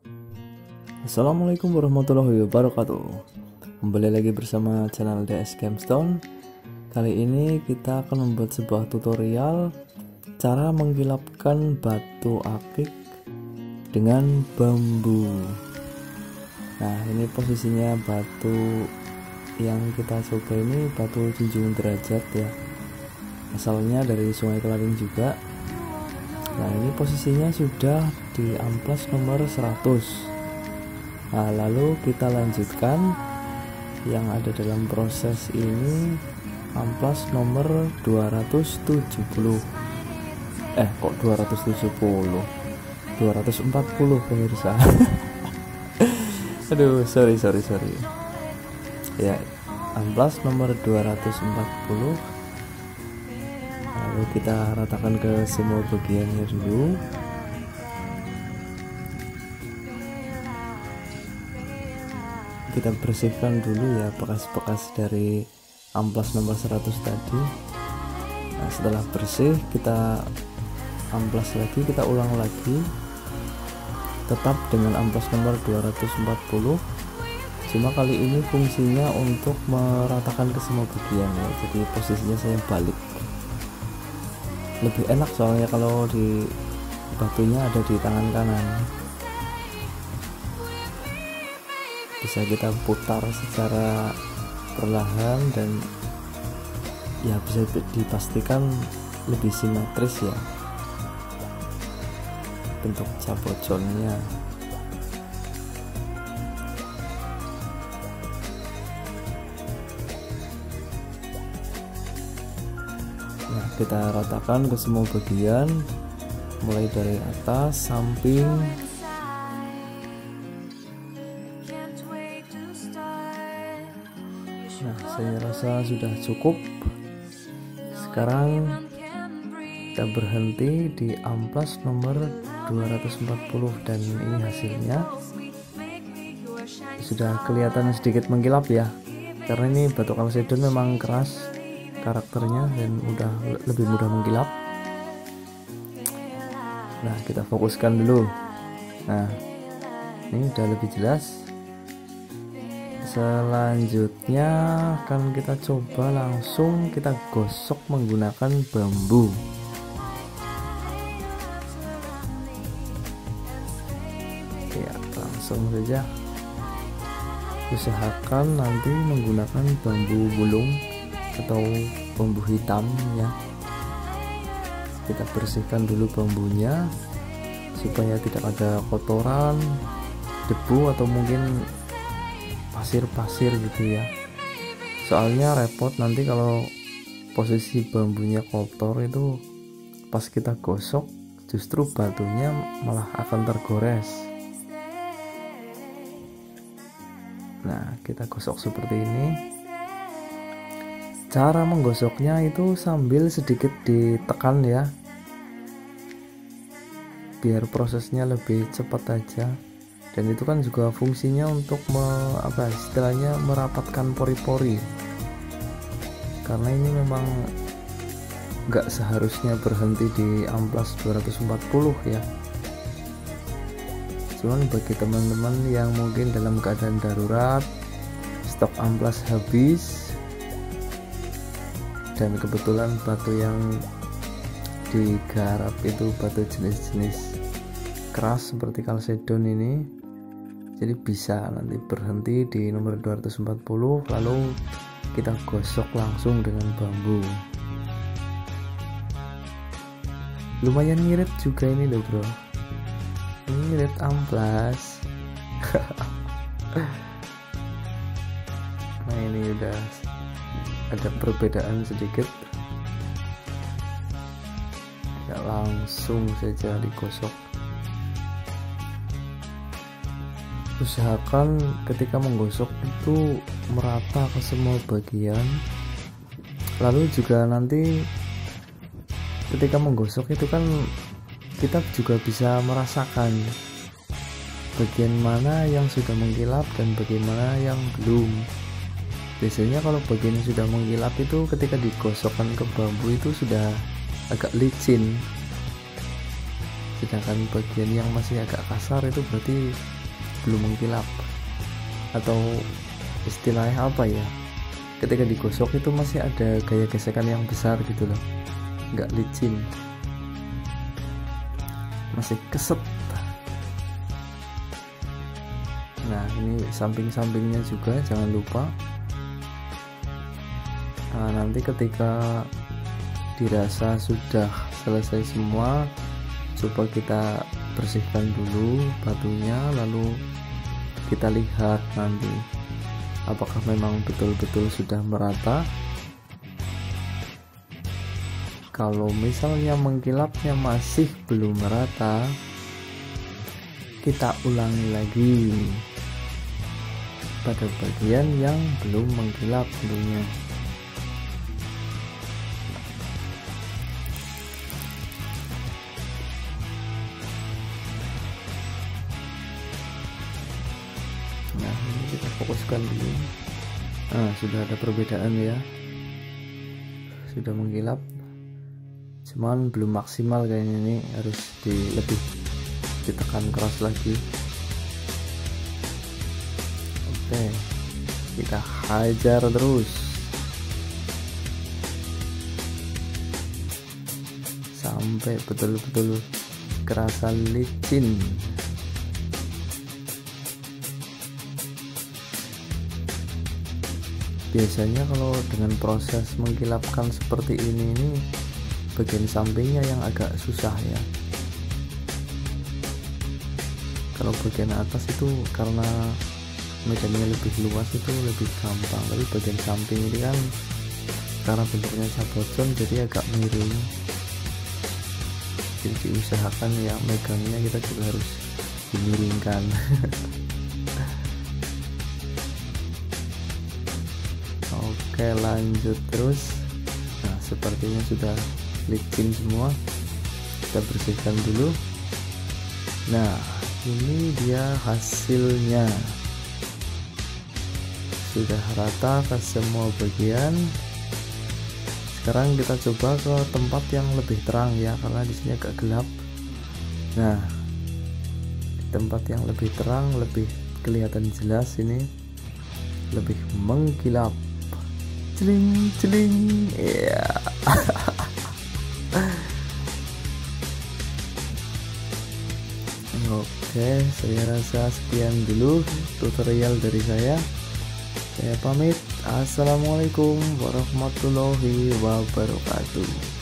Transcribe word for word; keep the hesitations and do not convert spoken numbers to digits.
Assalamualaikum warahmatullahi wabarakatuh. Kembali lagi bersama channel D S Gemstone. Kali ini kita akan membuat sebuah tutorial cara menggilapkan batu akik dengan bambu. Nah, ini posisinya batu yang kita coba ini batu junjung derajat ya. Asalnya dari Sungai Kelaring juga. Nah, ini posisinya sudah di amplas nomor seratus. Nah, lalu kita lanjutkan yang ada dalam proses ini amplas nomor dua ratus tujuh puluh. Eh, kok dua ratus tujuh puluh? dua ratus empat puluh pemirsa. Aduh, sorry sorry sorry. Ya, amplas nomor dua ratus empat puluh. Lalu kita ratakan ke semua bagiannya dulu. Kita bersihkan dulu ya bekas-bekas dari amplas nomor seratus tadi. Nah, setelah bersih kita amplas lagi, kita ulang lagi tetap dengan amplas nomor dua ratus empat puluh, cuma kali ini fungsinya untuk meratakan ke semua bagian ya. Jadi posisinya saya balik, lebih enak soalnya kalau di batunya ada di tangan kanan, bisa kita putar secara perlahan dan ya bisa dipastikan lebih simetris ya bentuk cap bocornya. Nah, kita ratakan ke semua bagian mulai dari atas, samping. Nah, saya rasa sudah cukup. Sekarang kita berhenti di amplas nomor dua ratus empat puluh dan ini hasilnya. Sudah kelihatan sedikit mengkilap ya, karena ini batu kalsedon memang keras karakternya dan udah lebih mudah mengkilap. Nah, kita fokuskan dulu. Nah, ini udah lebih jelas. Selanjutnya akan kita coba langsung kita gosok menggunakan bambu. Ya, langsung saja. Usahakan nanti menggunakan bambu bulung atau bambu hitam ya. Kita bersihkan dulu bambunya supaya tidak ada kotoran, debu atau mungkin pasir-pasir gitu ya. Soalnya repot nanti kalau posisi bambunya kotor itu pas kita gosok justru batunya malah akan tergores. Nah, kita gosok seperti ini. Cara menggosoknya itu sambil sedikit ditekan ya, biar prosesnya lebih cepat aja. Dan itu kan juga fungsinya untuk me, apa istilahnya merapatkan pori-pori, karena ini memang nggak seharusnya berhenti di amplas dua ratus empat puluh ya. Cuman bagi teman-teman yang mungkin dalam keadaan darurat, stok amplas habis, dan kebetulan batu yang digarap itu batu jenis-jenis keras seperti kalsedon ini, jadi bisa nanti berhenti di nomor dua ratus empat puluh lalu kita gosok langsung dengan bambu. Lumayan ngirit juga ini loh bro, ngirit amplas. Nah, ini udah ada perbedaan sedikit ya, langsung saja digosok. Usahakan ketika menggosok itu merata ke semua bagian. Lalu juga nanti ketika menggosok itu kan kita juga bisa merasakan bagian mana yang sudah mengkilap dan bagaimana yang belum. Biasanya kalau bagian yang sudah mengkilap itu ketika digosokkan ke bambu itu sudah agak licin, sedangkan bagian yang masih agak kasar itu berarti belum mengkilap, atau istilahnya apa ya, ketika digosok itu masih ada gaya gesekan yang besar gitu loh, nggak licin, masih keset. Nah ini samping-sampingnya juga jangan lupa. Nah, nanti ketika dirasa sudah selesai semua, coba kita bersihkan dulu batunya, lalu kita lihat nanti apakah memang betul-betul sudah merata. Kalau misalnya mengkilapnya masih belum merata, kita ulangi lagi pada bagian yang belum mengkilap tentunya. Nah ini kita fokuskan dulu. Nah sudah ada perbedaan ya, sudah mengkilap, cuman belum maksimal kayaknya, ini harus di lebih ditekan keras lagi. Oke, kita hajar terus sampai betul-betul kerasa licin. Biasanya kalau dengan proses mengkilapkan seperti ini ini bagian sampingnya yang agak susah ya. Kalau bagian atas itu karena medannya lebih luas itu lebih gampang, tapi bagian samping ini kan karena bentuknya sabotson jadi agak miring, jadi diusahakan ya megangnya kita juga harus dimiringkan. Oke lanjut terus. Nah sepertinya sudah licin semua, kita bersihkan dulu. Nah ini dia hasilnya, sudah rata ke semua bagian. Sekarang kita coba ke tempat yang lebih terang ya, karena di sini agak gelap. Nah di tempat yang lebih terang lebih kelihatan jelas, ini lebih mengkilap. Celing celing ya. Oke, saya rasa sekian dulu tutorial dari saya. Saya pamit. Assalamualaikum warahmatullahi wabarakatuh.